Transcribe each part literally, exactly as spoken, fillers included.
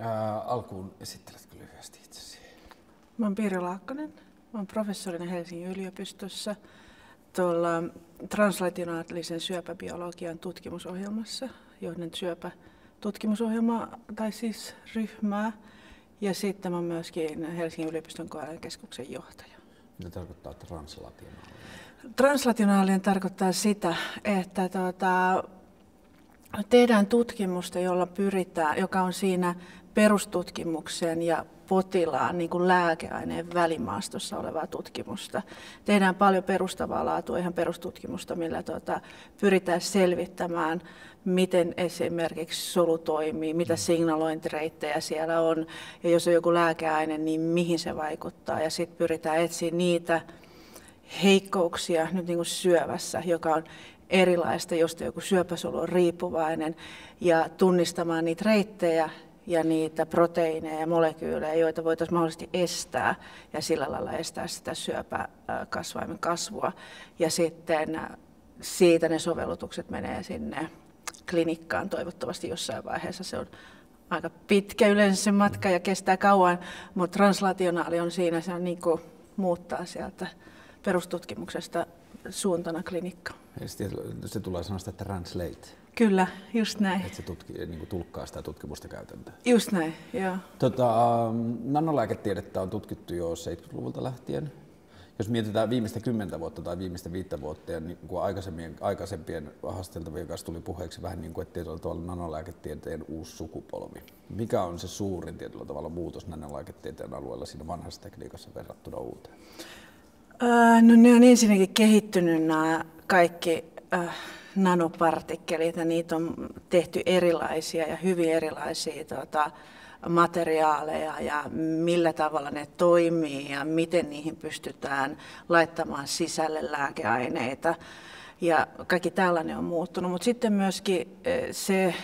Ää, alkuun esitteletkö lyhyesti itsesi? Mä oon Pirjo Laakkonen. Mä oon professorina Helsingin yliopistossa tuolla translationaalisen syöpäbiologian tutkimusohjelmassa, johdan syöpätutkimusohjelmaa tai siis ryhmää. Ja sitten mä oon myöskin Helsingin yliopiston K L-keskuksen johtaja. Mitä tarkoittaa translationaalinen? Translationaalinen tarkoittaa sitä, että tuota, tehdään tutkimusta, jolla pyritään, joka on siinä perustutkimuksen ja potilaan niin kuin lääkeaineen välimaastossa olevaa tutkimusta. Tehdään paljon perustavaa laatua, ihan perustutkimusta, millä tuota, pyritään selvittämään, miten esimerkiksi solu toimii, mitä signalointireittejä siellä on, ja jos on joku lääkeaine, niin mihin se vaikuttaa, ja sitten pyritään etsimään niitä heikkouksia nyt niin kuin syövässä, joka on erilaista, josta joku syöpäsolu on riippuvainen, ja tunnistamaan niitä reittejä ja niitä proteiineja ja molekyylejä, joita voitaisiin mahdollisesti estää ja sillä lailla estää sitä syöpäkasvaimen kasvua. Ja sitten siitä ne sovellutukset menee sinne klinikkaan toivottavasti jossain vaiheessa. Se on aika pitkä yleensä se matka ja kestää kauan, mutta translationaali on siinä, se on niin kuin muuttaa sieltä perustutkimuksesta suuntana klinikkaan. Se tulee sanosta translate. Kyllä, just näin. Että se tutki, niin kuin tulkkaa sitä tutkimusta käytäntöön. Just näin, joo. Tota, nanolääketiedettä on tutkittu jo seitsemänkymmentäluvulta lähtien. Jos mietitään viimeistä kymmentä vuotta tai viimeistä viittä vuotta, niin kuin aikaisempien, aikaisempien haasteltavien kanssa tuli puheeksi vähän niin kuin, että tietyllä tavalla nanolääketieteen uusi sukupolvi. Mikä on se suurin tietyllä tavalla muutos nanolääketieteen alueella siinä vanhassa tekniikassa verrattuna uuteen? Äh, no ne on ensinnäkin kehittynyt nämä kaikki äh, nanopartikkelit ja niitä on tehty erilaisia ja hyvin erilaisia tuota, materiaaleja ja millä tavalla ne toimii ja miten niihin pystytään laittamaan sisälle lääkeaineita. Ja kaikki tällainen on muuttunut, mutta sitten myöskin se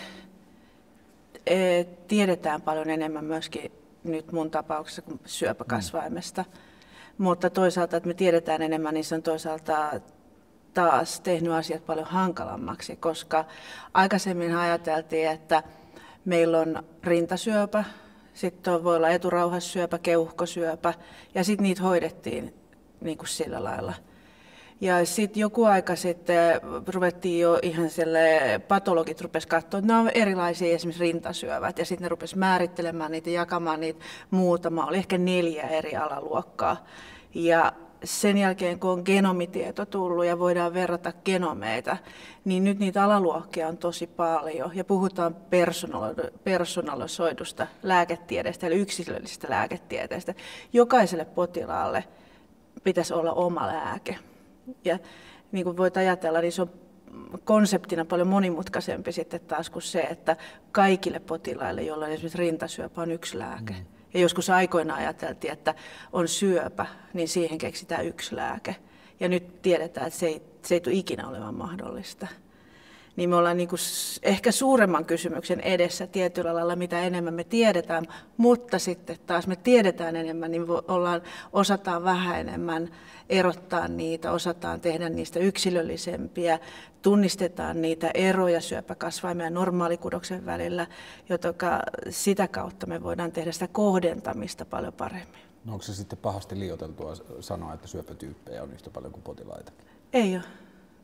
tiedetään paljon enemmän myöskin nyt mun tapauksessa kuin syöpäkasvaimesta. Mm. Mutta toisaalta, että me tiedetään enemmän, niin se on toisaalta taas tehnyt asiat paljon hankalammaksi, koska aikaisemmin ajateltiin, että meillä on rintasyöpä, sitten voi olla eturauhassyöpä, keuhkosyöpä ja sitten niitä hoidettiin niin kuin sillä lailla. Ja sitten joku aika sitten ruvettiin jo ihan sille, patologit rupesi katsoa, että nämä on erilaisia esimerkiksi rintasyövät ja sitten ne rupesi määrittelemään niitä ja jakamaan niitä muutama, oli ehkä neljä eri alaluokkaa. Ja sen jälkeen, kun on genomitieto tullut ja voidaan verrata genomeita, niin nyt niitä alaluokkia on tosi paljon. Ja puhutaan personalisoidusta lääketieteestä eli yksilöllisestä lääketieteestä. Jokaiselle potilaalle pitäisi olla oma lääke. Ja niin kuin voit ajatella, niin se on konseptina paljon monimutkaisempi sitten taas kuin se, että kaikille potilaille, joilla on esimerkiksi rintasyöpä, on yksi lääke. Mm. Ja joskus aikoina ajateltiin, että on syöpä, niin siihen keksitään yksi lääke. Ja nyt tiedetään, että se ei, se ei tule ikinä olemaan mahdollista. Niin me ollaan niin kuin ehkä suuremman kysymyksen edessä tietyllä lailla, mitä enemmän me tiedetään, mutta sitten taas me tiedetään enemmän, niin ollaan, osataan vähän enemmän erottaa niitä, osataan tehdä niistä yksilöllisempiä, tunnistetaan niitä eroja syöpäkasvaimen ja normaalikudoksen välillä, joten sitä kautta me voidaan tehdä sitä kohdentamista paljon paremmin. No onko se sitten pahasti liioiteltua sanoa, että syöpätyyppejä on yhtä paljon kuin potilaita? Ei ole.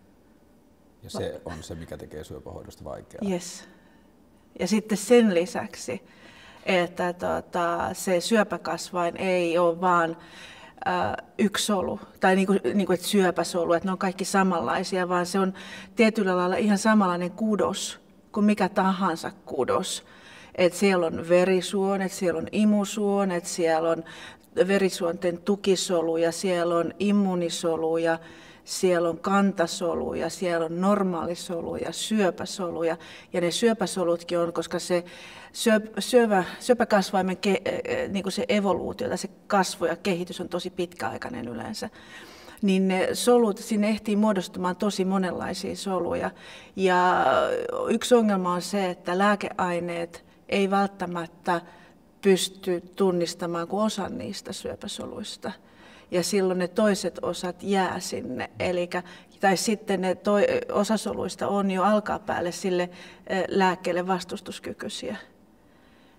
Ja se on se, mikä tekee syöpähoidosta vaikeaa. Yes. Ja sitten sen lisäksi, että tuota, se syöpäkasvain ei ole vain äh, yksi solu, tai niin kuin, niin kuin, että syöpäsolu, että ne on kaikki samanlaisia, vaan se on tietyllä lailla ihan samanlainen kudos kuin mikä tahansa kudos. Että siellä on verisuonet, siellä on imusuonet, siellä on verisuonten tukisoluja, siellä on immuunisoluja, siellä on kantasoluja, siellä on normaalisoluja, syöpäsoluja. Ja ne syöpäsolutkin on, koska se syöpä, syöpäkasvaimen ke, niin kuin se evoluutio tai se kasvu ja kehitys on tosi pitkäaikainen yleensä. Niin ne solut, sinne ehtii muodostumaan tosi monenlaisia soluja. Ja yksi ongelma on se, että lääkeaineet ei välttämättä pysty tunnistamaan kuin osan niistä syöpäsoluista. Ja silloin ne toiset osat jää sinne, Elikkä, tai sitten ne toi, osasoluista on jo alkaa päälle sille lääkkeelle vastustuskykyisiä.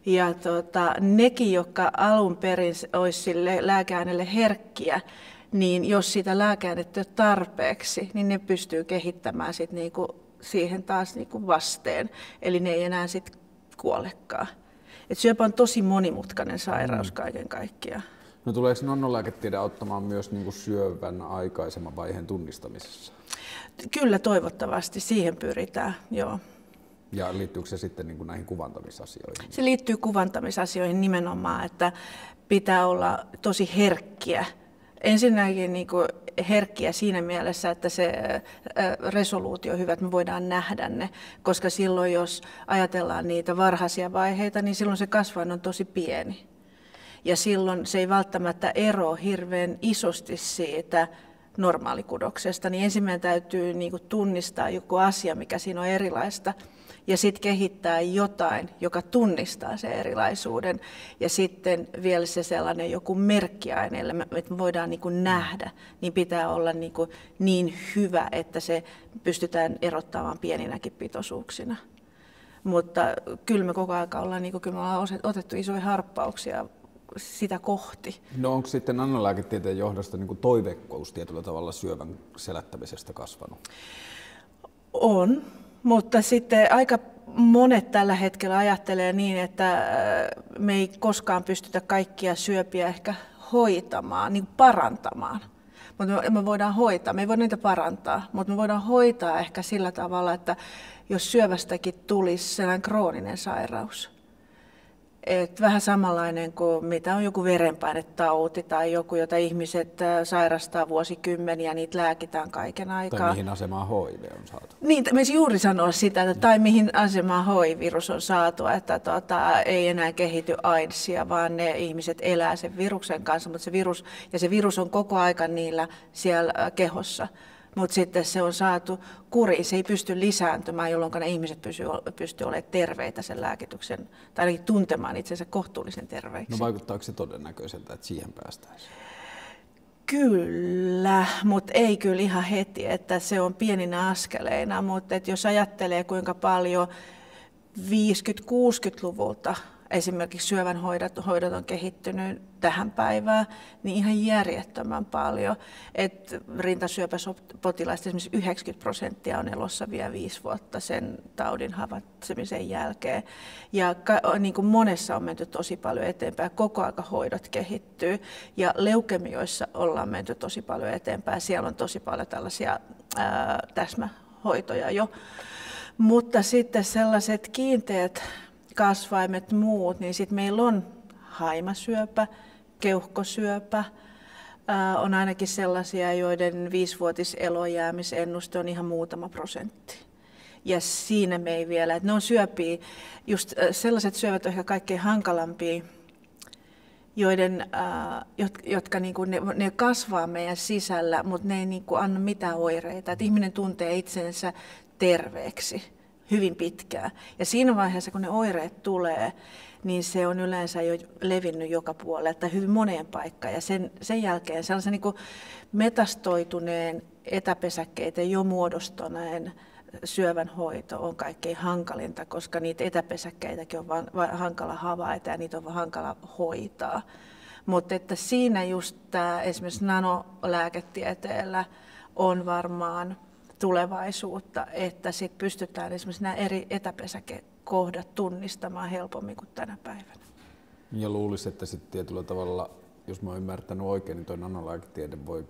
Ja tota, nekin, jotka alun perin olisi sille lääkeaineelle herkkiä, niin jos sitä lääkeainetta ei ole tarpeeksi, niin ne pystyy kehittämään sit niinku siihen taas niinku vasteen. Eli ne ei enää sit kuolekaan. Et syöpä on tosi monimutkainen sairaus kaiken kaikkiaan. No tuleeko nonolääketiede auttamaan myös niin kuin syövän aikaisemman vaiheen tunnistamisessa? Kyllä toivottavasti, siihen pyritään, joo. Ja liittyykö se sitten niin kuin näihin kuvantamisasioihin? Se liittyy kuvantamisasioihin nimenomaan, että pitää olla tosi herkkiä. Ensinnäkin niin kuin herkkiä siinä mielessä, että se resoluutio on hyvä, että me voidaan nähdä ne, koska silloin jos ajatellaan niitä varhaisia vaiheita, niin silloin se kasvain on tosi pieni. Ja silloin se ei välttämättä eroa hirveän isosti siitä normaalikudoksesta, niin ensimmäinen täytyy niin kuin tunnistaa joku asia, mikä siinä on erilaista, ja sitten kehittää jotain, joka tunnistaa sen erilaisuuden, ja sitten vielä se sellainen joku merkkiaineelle, että me voidaan niin kuin nähdä, niin pitää olla niin kuin niin hyvä, että se pystytään erottamaan pieninäkin pitoisuuksina. Mutta kyllä me koko ajan ollaan, niin kuin, kyllä me ollaan otettu isoja harppauksia sitä kohti. No onko sitten nonolääketieteen johdosta niin kuin toiveikkuus tietyllä tavalla syövän selättämisestä kasvanut? On, mutta sitten aika monet tällä hetkellä ajattelee niin, että me ei koskaan pystytä kaikkia syöpiä ehkä hoitamaan, niin parantamaan. Mutta me voidaan hoitaa, me ei voi niitä parantaa, mutta me voidaan hoitaa ehkä sillä tavalla, että jos syövästäkin tulisi sellainen krooninen sairaus, et vähän samanlainen kuin mitä on joku verenpainetauti tai joku, jota ihmiset sairastaa vuosikymmeniä, niitä lääkitään kaiken aikaa. Tai mihin asemaan H I V on saatu. Niin, me juuri sanoa sitä, että, tai mihin asemaan H I V-virus on saatu, että tota, ei enää kehity AIDSia, vaan ne ihmiset elää sen viruksen kanssa, mutta se virus, ja se virus on koko aika niillä siellä kehossa. Mutta sitten se on saatu kuriin, se ei pysty lisääntymään, jolloin ne ihmiset pystyvät pysty olemaan terveitä sen lääkityksen, tai ainakin tuntemaan itsensä kohtuullisen terveiksi. No vaikuttaako se todennäköiseltä, että siihen päästäisiin? Kyllä, mutta ei kyllä ihan heti, että se on pieninä askeleina, mutta et jos ajattelee kuinka paljon viisikymmentä-kuusikymmentäluvulta esimerkiksi syövän hoidot, hoidot on kehittynyt tähän päivään, niin ihan järjettömän paljon. Et rintasyöpäpotilaista esimerkiksi yhdeksänkymmentä prosenttia on elossa vielä viisi vuotta sen taudin havaitsemisen jälkeen. Ja ka, niin kuin monessa on menty tosi paljon eteenpäin, koko aika hoidot kehittyy. Ja leukemioissa ollaan menty tosi paljon eteenpäin, siellä on tosi paljon tällaisia ää, täsmähoitoja jo. Mutta sitten sellaiset kiinteät kasvaimet muut, niin sitten meillä on haimasyöpä, keuhkosyöpä, ää, on ainakin sellaisia, joiden viisivuotiselojäämisennuste on ihan muutama prosentti. Ja siinä me ei vielä, että ne on syöpiä, just sellaiset syövät on ehkä kaikkein hankalampia, joiden, ää, jotka niinku, ne, ne kasvaa meidän sisällä, mutta ne ei niinku anna mitään oireita, että ihminen tuntee itsensä terveeksi hyvin pitkään. Ja siinä vaiheessa, kun ne oireet tulee, niin se on yleensä jo levinnyt joka puolelle, tai hyvin moneen paikkaan. Ja sen, sen jälkeen sellaisen niin kuin metastoituneen etäpesäkkeitä jo muodostuneen syövän hoito on kaikkein hankalinta, koska niitä etäpesäkkeitäkin on vaan, vaan hankala havaita ja niitä on hankala hoitaa. Mutta että siinä just tämä esimerkiksi nanolääketieteellä on varmaan tulevaisuutta, että sit pystytään esimerkiksi nämä eri etäpesäkekohdat tunnistamaan helpommin kuin tänä päivänä. Ja luulisin, että sitten tietyllä tavalla, jos mä oon ymmärtänyt oikein, niin tuo nanolääketiede voi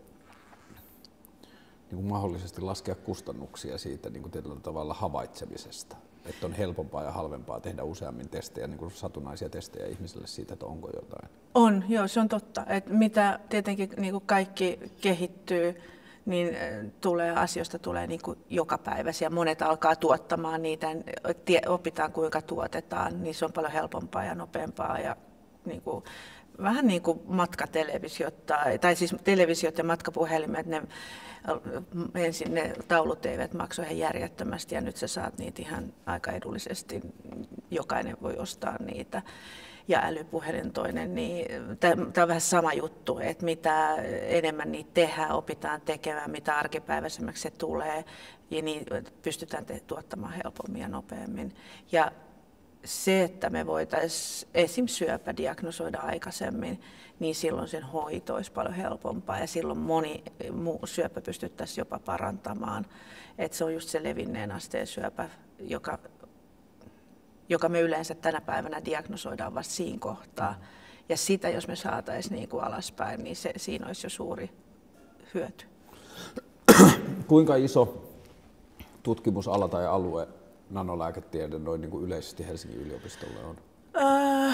niin kuin mahdollisesti laskea kustannuksia siitä niin kuin tietyllä tavalla havaitsemisesta. Että on helpompaa ja halvempaa tehdä useammin testejä, niin kuin satunnaisia testejä ihmisille siitä, että onko jotain. On, joo, se on totta. Että mitä tietenkin niin kuin kaikki kehittyy, niin tulee, asioista tulee niin kuin jokapäiväisiä. Monet alkaa tuottamaan niitä, opitaan kuinka tuotetaan, niin se on paljon helpompaa ja nopeampaa. Ja niin kuin, vähän niin kuin matkatelevisiot, tai, tai siis televisiot ja matkapuhelimet, ne, ensin ne taulut eivät maksa ihan järjettömästi ja nyt sä saat niitä ihan aika edullisesti. Jokainen voi ostaa niitä. Ja älypuhelin toinen, niin tämä on vähän sama juttu, että mitä enemmän niitä tehdään, opitaan tekemään, mitä arkipäiväisemmäksi se tulee, ja niin pystytään te- tuottamaan helpommin ja nopeammin. Ja se, että me voitaisiin esim. Syöpä diagnosoida aikaisemmin, niin silloin sen hoito olisi paljon helpompaa ja silloin moni muu syöpä pystyttäisiin jopa parantamaan. Et se on just se levinneen asteen syöpä, joka, joka me yleensä tänä päivänä diagnosoidaan vasta siinä kohtaa. Ja sitä, jos me saataisiin niin kuin alaspäin, niin se, siinä olisi jo suuri hyöty. Kuinka iso tutkimusala tai alue nanolääketiede noin niin kuin yleisesti Helsingin yliopistolle on? Äh,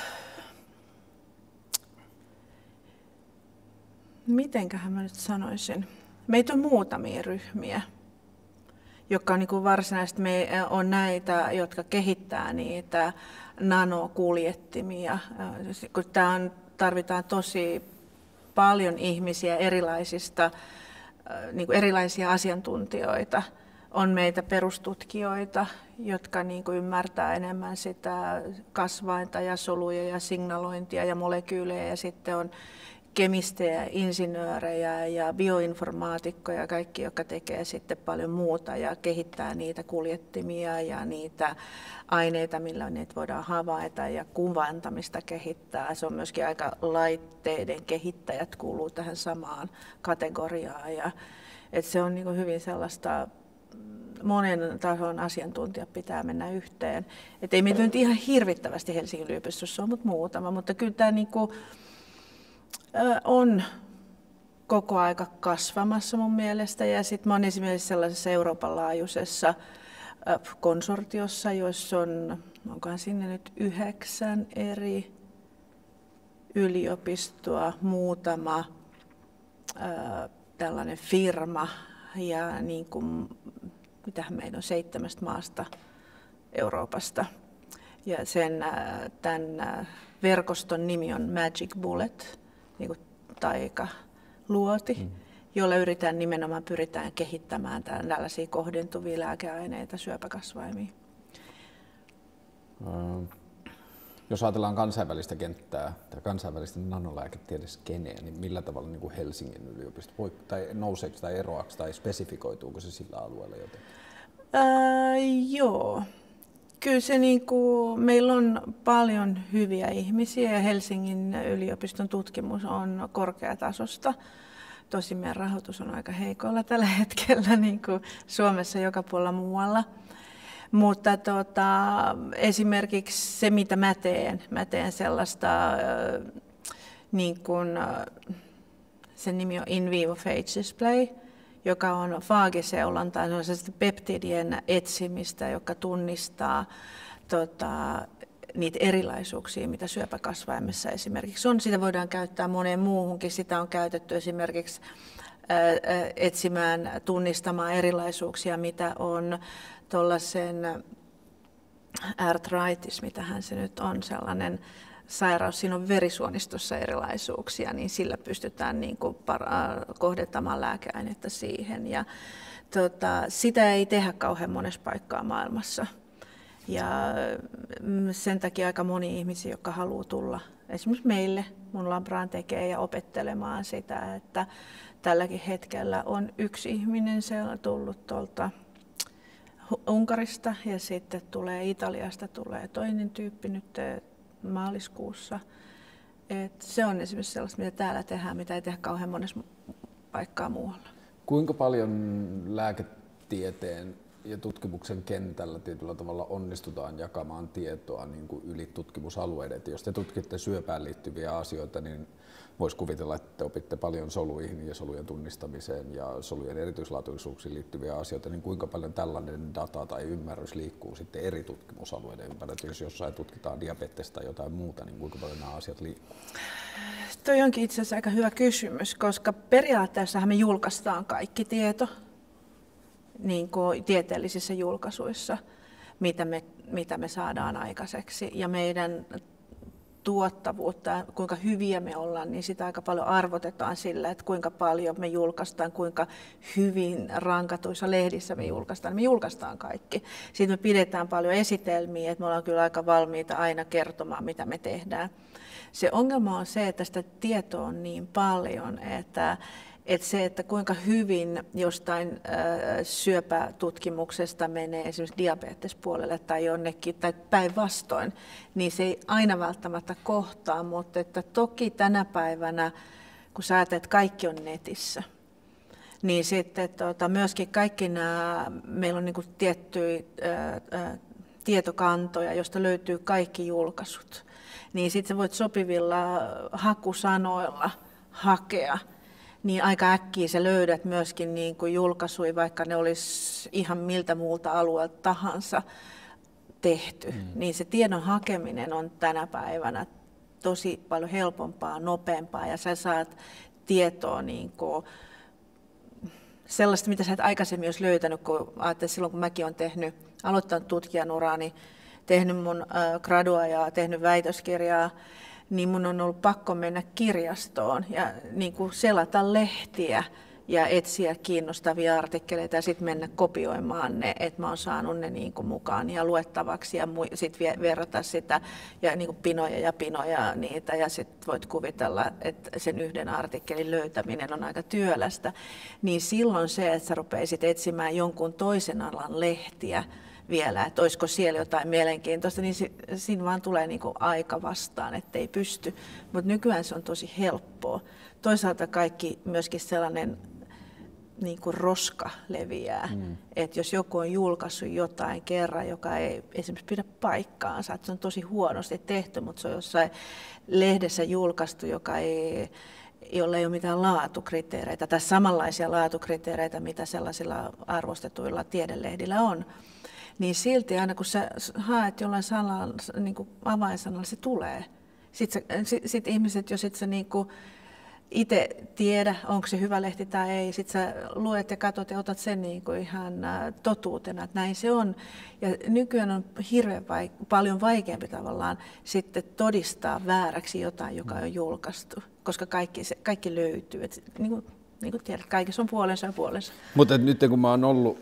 mitenköhän mä nyt sanoisin? Meitä on muutamia ryhmiä, jotka on niin kuin varsinaisesti me on näitä, jotka kehittää niitä nanokuljettimia. Kun tää on, tarvitaan tosi paljon ihmisiä erilaisista, niin kuin erilaisia asiantuntijoita. On meitä perustutkijoita, jotka niin kuin ymmärtää enemmän sitä kasvainta ja soluja ja signalointia ja molekyylejä. Ja sitten on kemistejä, insinöörejä ja bioinformaatikkoja ja kaikki, jotka tekee sitten paljon muuta ja kehittää niitä kuljettimia ja niitä aineita, millä niitä voidaan havaita ja kuvantamista kehittää. Se on myöskin aika laitteiden kehittäjät kuuluu tähän samaan kategoriaan. Ja, että se on niin kuin hyvin sellaista, monen tason asiantuntijat pitää mennä yhteen. Et ei meitä nyt ihan hirvittävästi Helsingin yliopistossa ole, mutta muutama, mutta kyllä tämä niin kuin on koko aika kasvamassa mun mielestä ja sitten mä oon esimerkiksi sellaisessa Euroopan laajuisessa konsortiossa, jossa on, onkohan sinne nyt yhdeksän eri yliopistoa, muutama ää, tällainen firma ja niin kuin, mitähän meillä on seitsemästä maasta Euroopasta. Ja sen, tämän verkoston nimi on Magic Bullet, niin kuin taikaluoti, mm. jolla yritetään nimenomaan pyritään kehittämään tällaisia kohdentuvia lääkeaineita syöpäkasvaimiin. Mm. Jos ajatellaan kansainvälistä kenttää tai kansainvälistä nanolääketiedeskeneä, niin millä tavalla niin kuin Helsingin yliopisto voi, tai nouseeko tai eroaako tai spesifikoituuko se sillä alueella joten? Ää, joo. Kyllä se niin kuin, meillä on paljon hyviä ihmisiä ja Helsingin yliopiston tutkimus on korkeatasosta. Tosin meidän rahoitus on aika heikolla tällä hetkellä niin kuin Suomessa joka puolella muualla. Mutta tota, esimerkiksi se, mitä mä teen, mä teen sellaista, niin kuin, sen nimi on in vivo phage display, joka on faagiseulantaa, se on peptidien etsimistä, joka tunnistaa tota, niitä erilaisuuksia, mitä syöpäkasvaimessa esimerkiksi on. Sitä voidaan käyttää moneen muuhunkin. Sitä on käytetty esimerkiksi ää, etsimään, tunnistamaan erilaisuuksia, mitä on tuollaisen arthritis, mitähän se nyt on, sellainen sairaus, siinä on verisuonistossa erilaisuuksia, niin sillä pystytään niin kuin para- kohdentamaan lääkeainetta siihen. Ja, tota, sitä ei tehdä kauhean monessa paikkaa maailmassa. Ja sen takia aika moni ihmisiä, jotka haluaa tulla esimerkiksi meille, mun labraan tekee ja opettelemaan sitä, että tälläkin hetkellä on yksi ihminen siellä tullut tuolta Unkarista ja sitten tulee Italiasta tulee toinen tyyppi nyt maaliskuussa. Et se on esimerkiksi sellaista, mitä täällä tehdään, mitä ei tehdä kauhean monessa paikkaa muualla. Kuinka paljon lääketieteen ja tutkimuksen kentällä tietyllä tavalla onnistutaan jakamaan tietoa niin kuin yli tutkimusalueiden? Et jos te tutkitte syöpään liittyviä asioita, niin voisi kuvitella, että te opitte paljon soluihin ja solujen tunnistamiseen ja solujen erityislaatuisuuksiin liittyviä asioita, niin kuinka paljon tällainen data tai ymmärrys liikkuu sitten eri tutkimusalueiden ympärillä? Jos jossain tutkitaan diabetesta tai jotain muuta, niin kuinka paljon nämä asiat liikkuu? Toi onkin itse asiassa aika hyvä kysymys, koska periaatteessa me julkaistaan kaikki tieto niin kuin tieteellisissä julkaisuissa, mitä me, mitä me saadaan aikaiseksi. Ja meidän tuottavuutta, kuinka hyviä me ollaan, niin sitä aika paljon arvotetaan sillä, että kuinka paljon me julkaistaan, kuinka hyvin rankatuissa lehdissä me julkaistaan. Me julkaistaan kaikki. Siitä me pidetään paljon esitelmiä, että me ollaan kyllä aika valmiita aina kertomaan, mitä me tehdään. Se ongelma on se, että sitä tietoa on niin paljon, että että se, että kuinka hyvin jostain äh, syöpätutkimuksesta menee esimerkiksi diabetespuolelle tai jonnekin, tai päinvastoin, niin se ei aina välttämättä kohtaa, mutta että toki tänä päivänä, kun sä ajattelet, että kaikki on netissä, niin sitten tuota, myöskin kaikki nämä, meillä on niin kuin tiettyjä ää, ää, tietokantoja, joista löytyy kaikki julkaisut, niin sitten sä voit sopivilla hakusanoilla hakea, niin aika äkkiä sä löydät myöskin niin kuin julkaisuja, vaikka ne olisi ihan miltä muulta alueelta tahansa tehty, mm. niin se tiedon hakeminen on tänä päivänä tosi paljon helpompaa, nopeampaa, ja sä saat tietoa niin kuin sellaista, mitä sä et aikaisemmin olisi löytänyt, kun ajattelin silloin, kun mäkin olen tehnyt, aloittanut tutkijan uraani, tehnyt mun äh, gradua ja tehnyt väitöskirjaa, niin mun on ollut pakko mennä kirjastoon ja niin kuin selata lehtiä ja etsiä kiinnostavia artikkeleita ja sitten mennä kopioimaan ne, että mä oon saanut ne niin kuin mukaan ja luettavaksi ja sitten verrata sitä ja niin kuin pinoja ja pinoja niitä ja sitten voit kuvitella, että sen yhden artikkelin löytäminen on aika työlästä. Niin silloin se, että sä rupeisit etsimään jonkun toisen alan lehtiä vielä, että olisiko siellä jotain mielenkiintoista, niin siinä vaan tulee niin kuin aika vastaan, ettei pysty. Mutta nykyään se on tosi helppoa. Toisaalta kaikki myöskin sellainen niin kuin roska leviää, mm. että jos joku on julkaissut jotain kerran, joka ei esimerkiksi pidä paikkaansa, että se on tosi huonosti tehty, mutta se on jossain lehdessä julkaistu, joka ei, jolla ei ole mitään laatukriteereitä tai samanlaisia laatukriteereitä, mitä sellaisilla arvostetuilla tiedelehdillä on, niin silti aina kun sä haet jollain sanalla, niin kuin avainsanalla, se tulee. Sitten sit, sit ihmiset, jos et sä niin kuin itse tiedä, onko se hyvä lehti tai ei, sitten sä luet ja katsot ja otat sen niin kuin ihan totuutena, että näin se on. Ja nykyään on hirveän vaik- paljon vaikeampi tavallaan sitten todistaa vääräksi jotain, joka on julkaistu, koska kaikki, se, kaikki löytyy. Et, niin kuin, niin kuin tiedät, kaikissa on puolensa ja puolensa. Mutta nyt kun mä oon ollut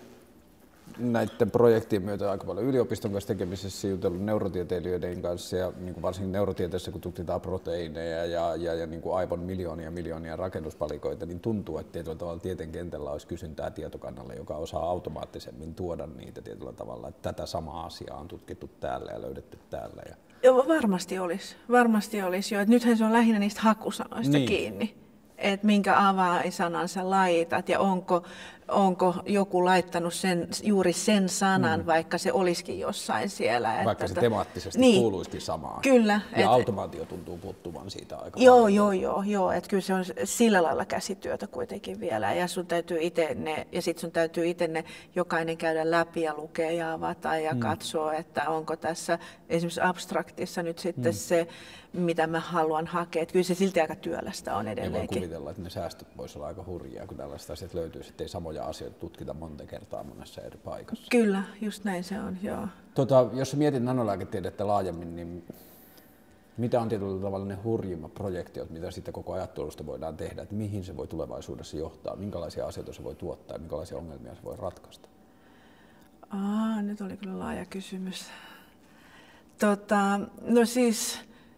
näiden projektien myötä aika paljon yliopiston kanssa tekemisessä, jutellut neurotieteilijöiden kanssa ja niin kuin varsinkin neurotieteessä, kun tutkitaan proteiineja ja, ja, ja niin kuin aivon miljoonia miljoonia rakennuspalikoita, niin tuntuu, että tietyllä tavalla tieteen kentällä olisi kysyntää tietokannalle, joka osaa automaattisemmin tuoda niitä tietyllä tavalla, että tätä samaa asiaa on tutkittu täällä ja löydetty täällä. Ja joo, varmasti olisi. Varmasti olisi jo. Et nythän se on lähinnä niistä hakusanoista niin kiinni, että minkä avainsanan sä laitat ja onko onko joku laittanut sen, juuri sen sanan, mm. vaikka se olisikin jossain siellä. Vaikka että se temaattisesti niin, kuuluisikin samaan. Kyllä. Ja et, automaatio tuntuu puuttuvan siitä aika joo, paljon. Joo, joo, joo. Että kyllä se on sillä lailla käsityötä kuitenkin vielä. Ja sun täytyy itse ne, ja sit sun täytyy itse ne jokainen käydä läpi ja lukea ja avata ja mm. katsoa, että onko tässä esimerkiksi abstraktissa nyt sitten mm. se, mitä mä haluan hakea. Että kyllä se silti aika työlästä on edelleenkin. Ja voi kuvitella, että ne säästöt voisivat olla aika hurjia, kun tällaiset asiat löytyy, ettei samoja asioita tutkita monta kertaa monessa eri paikassa. Kyllä, just näin se on, joo. Tota, jos sä mietit nanolääketiedettä laajemmin, niin mitä on tietyllä tavalla ne hurjimmat projektiot, mitä siitä koko ajattelusta voidaan tehdä, että mihin se voi tulevaisuudessa johtaa, minkälaisia asioita se voi tuottaa ja minkälaisia ongelmia se voi ratkaista? Aa, nyt oli kyllä laaja kysymys. Tota, no siis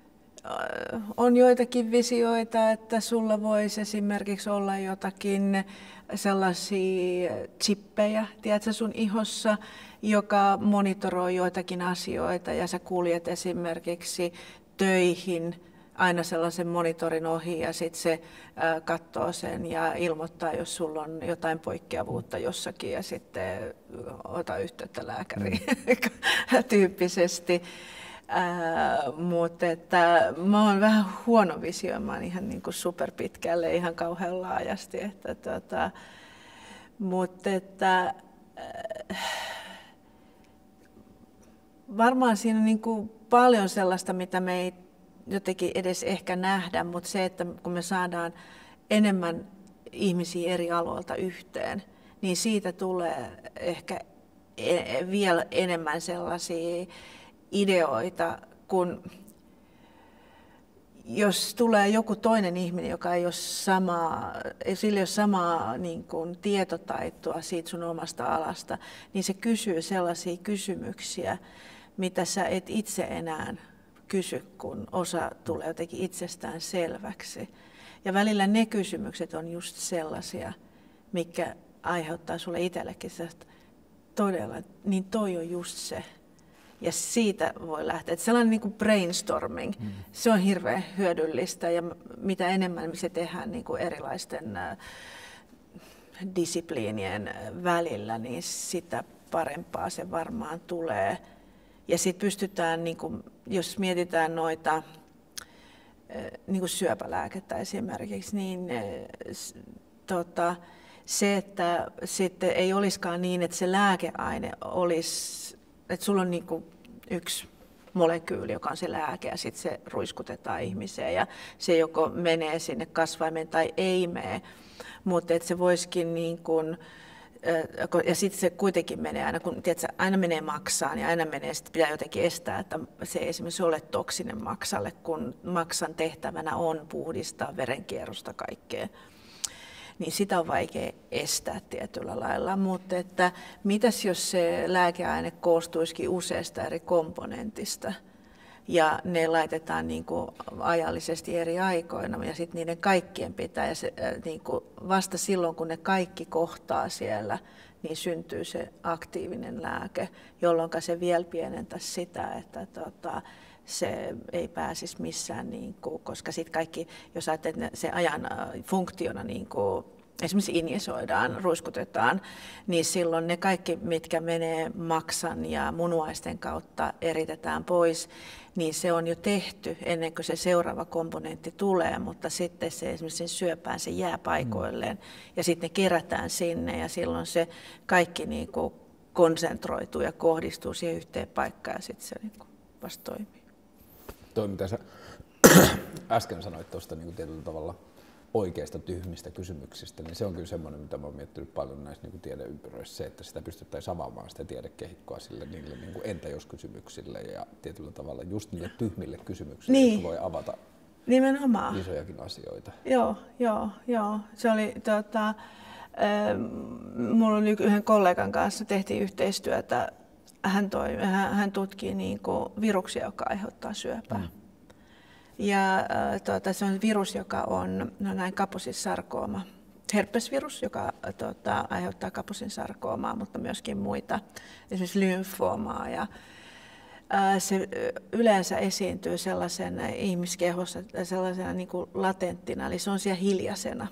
on joitakin visioita, että sulla voisi esimerkiksi olla jotakin sellaisia chippejä, tiedätkö, sun ihossa, joka monitoroi joitakin asioita ja sä kuljet esimerkiksi töihin aina sellaisen monitorin ohi ja sitten se äh, katsoo sen ja ilmoittaa, jos sulla on jotain poikkeavuutta jossakin ja sitten ota yhteyttä lääkäriin mm. tyyppisesti. Äh, mutta että mä oon vähän huono visioimaan ihan niin kuin superpitkälle, ihan kauhean laajasti. Että, tota, mutta että, äh, varmaan siinä on niin kuin paljon sellaista, mitä me ei jotenkin edes ehkä nähdä, mutta se, että kun me saadaan enemmän ihmisiä eri aloilta yhteen, niin siitä tulee ehkä e- vielä enemmän sellaisia ideoita, kun jos tulee joku toinen ihminen, joka ei ole samaa, sillä ei ole samaa niin kuin tietotaitoa siitä sun omasta alasta, niin se kysyy sellaisia kysymyksiä, mitä sä et itse enää kysy, kun osa tulee jotenkin itsestään selväksi. Ja välillä ne kysymykset on just sellaisia, mikä aiheuttaa sulle itsellekin sellaista todella, niin toi on just se. Ja siitä voi lähteä. Että sellainen niin kuin brainstorming, mm. se on hirveän hyödyllistä ja mitä enemmän me se tehdään niin kuin erilaisten äh, disipliinien välillä, niin sitä parempaa se varmaan tulee. Ja sitten pystytään, niin kuin, jos mietitään noita äh, niin kuin syöpälääkettä esimerkiksi, niin äh, tota, se, että sitten ei olisikaan niin, että se lääkeaine olisi, että sulla on niin kuin yksi molekyyli, joka on se lääke, ja sitten se ruiskutetaan ihmiseen, ja se joko menee sinne kasvaimeen tai ei mene, mutta että se voisikin niin kuin, ja sitten se kuitenkin menee aina, kun tiedätkö, aina menee maksaan, ja aina menee, sitten pitää jotenkin estää, että se ei esimerkiksi ole toksinen maksalle, kun maksan tehtävänä on puhdistaa verenkierrosta kaikkea. Niin sitä on vaikea estää tietyllä lailla, mutta että mitäs jos se lääkeaine koostuisikin useasta eri komponentista ja ne laitetaan niin kuin ajallisesti eri aikoina ja sitten niiden kaikkien pitää ja se, niin kuin vasta silloin kun ne kaikki kohtaa siellä, niin syntyy se aktiivinen lääke, jolloin se vielä pienentäisi sitä, että tota, se ei pääsisi missään, niin kuin, koska sitten kaikki, jos ajattelet se ajan funktiona, niin kuin, esimerkiksi injisoidaan, ruiskutetaan, niin silloin ne kaikki, mitkä menee maksan ja munuaisten kautta eritetään pois, niin se on jo tehty ennen kuin se seuraava komponentti tulee, mutta sitten se esimerkiksi sen syöpään se jää paikoilleen ja sitten ne kerätään sinne ja silloin se kaikki niin kuin konsentroituu ja kohdistuu siihen yhteen paikkaan ja sitten se niin kuin vasta toimii. Toi, mitä sä äsken sanoit tuosta niin tietyllä tavalla oikeista tyhmistä kysymyksistä, niin se on kyllä semmoinen, mitä mä oon miettinyt paljon näissä niin tiedeympyröissä, se, että sitä pystyttäisiin avaamaan sitä tiedekehikkoa sille niille niin entä jos kysymyksille ja tietyllä tavalla just niille tyhmille kysymyksille, niin. Jotka voi avata nimenomaan isojakin asioita. Joo, joo, joo. Se oli, tota, äh, mulla oli yhden kollegan kanssa tehtiin yhteistyötä. Hän, toi, hän, hän tutkii niin kuin viruksia, joka aiheuttaa syöpää. Mm. Ja äh, tuota, se on virus, joka on no näin Kaposin-sarkooma, herpesvirus, joka tuota, aiheuttaa Kaposin-sarkoomaa, mutta myöskin muita, esimerkiksi lymfoomaa. Ja, äh, se yleensä esiintyy sellaisen ihmiskehossa sellaisena niin kuin latenttina, eli se on siellä hiljaisena.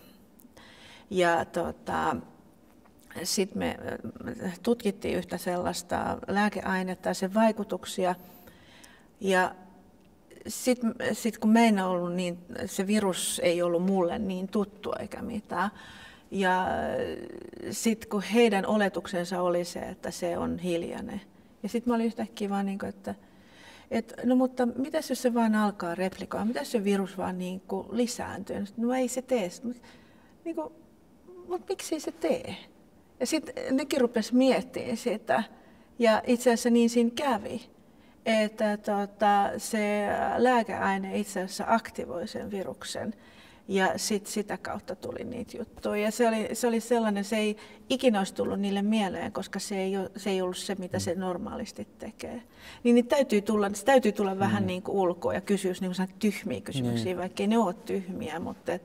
Ja tuota, sitten me tutkittiin yhtä sellaista lääkeainetta ja sen vaikutuksia. Ja sitten sit kun meillä ollut niin, se virus ei ollut mulle niin tuttu eikä mitään. Ja sitten kun heidän oletuksensa oli se, että se on hiljainen. Ja sitten mä olin yhtäkkiä vaan niin kuin, että et, no mutta mitäs jos se vaan alkaa replikoida, mitäs se virus vaan niin kuin lisääntyy. No ei se tee. Mutta niin mut miksi ei se tee? Ja sitten nekin rupesi miettimään sitä, ja itse asiassa niin siinä kävi, että tota, se lääkeaine itse asiassa aktivoi sen viruksen, ja sitten sitä kautta tuli niitä juttuja. Ja se oli, se oli sellainen, se ei ikinä olisi tullut niille mieleen, koska se ei, ole, se ei ollut se, mitä se normaalisti tekee. Niin niitä täytyy tulla, se täytyy tulla mm. vähän niin kuin ulkoa ja kysyä niin kuin tyhmiä kysymyksiä, mm. vaikka ei ne ole tyhmiä, mutta et,